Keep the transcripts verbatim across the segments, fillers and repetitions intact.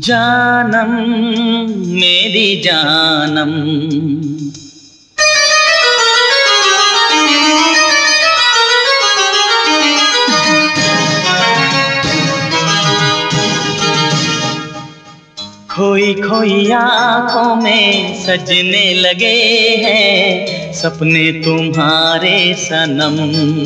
जानम मेरी जानम। खोई खोई आँखों में सजने लगे हैं सपने तुम्हारे सनम।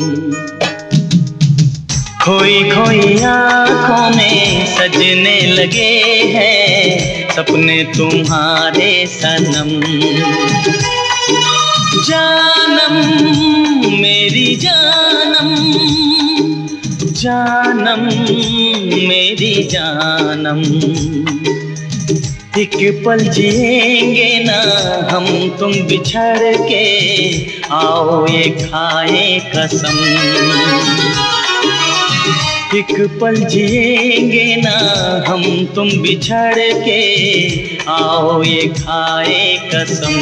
खोई खोई आँखों में सजने लगे हैं सपने तुम्हारे सनम। जानम मेरी जानम, जानम मेरी जानम। एक पल जिएंगे ना हम तुम बिछड़ के, आओ ये खाए कसम। एक पल जिएंगे ना हम तुम बिछड़ के, आओ ये खाए कसम।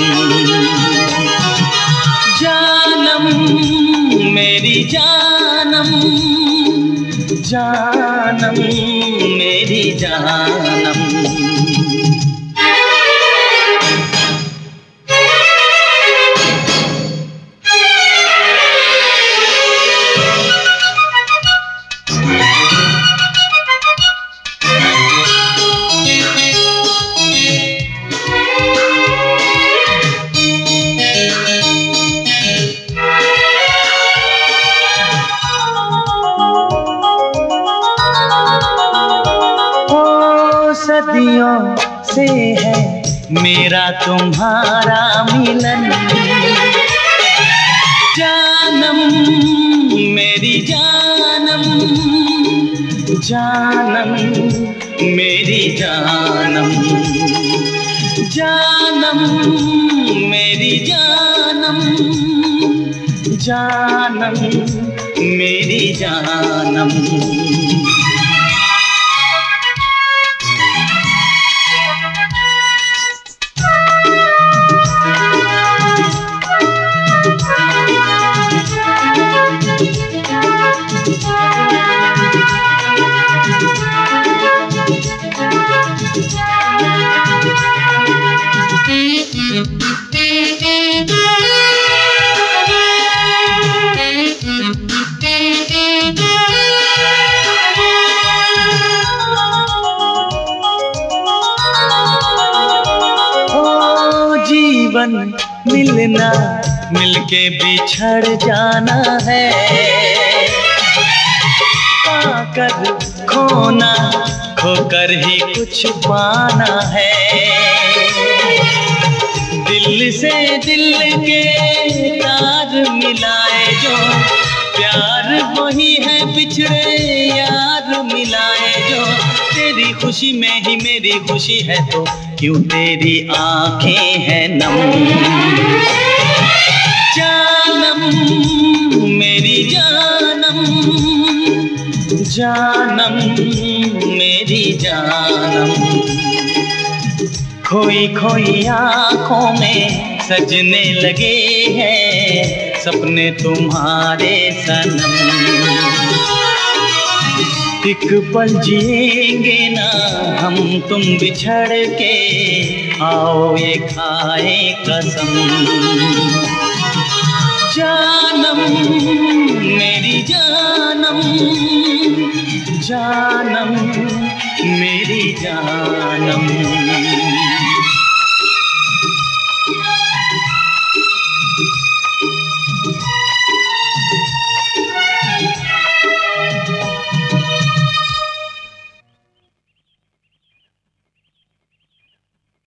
जानम मेरी जानम, जानम मेरी जानम। सदियों से है मेरा तुम्हारा मिलन। जानम मेरी जानम, जानम मेरी जानम। जानम मेरी जानम, जानम मेरी जानम। जीवन मिलना मिलके बिछड़ जाना है, पाकर खोना खोकर ही कुछ पाना है। दिल से दिल के तार मिलाए जो, प्यार वही है बिछड़े यार मिलाए जो। तेरी खुशी में ही मेरी खुशी है तो क्यों तेरी आंखें हैं नम। जानम मेरी जानम, जानम मेरी जानम। खोई खोई आँखों में सजने लगे हैं सपने तुम्हारे सनम। एक पल जिएंगे ना हम तुम बिछड़ के, आओ ये खाए कसम। जानम मेरी जानम, जानम मेरी जानम।